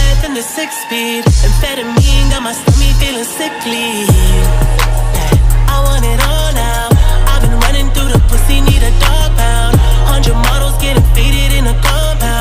meth and the 6-speed. Amphetamine got my stomach feeling sickly. I want it all now. I've been running through the pussy, need a dog pound. 100 models getting faded in a compound.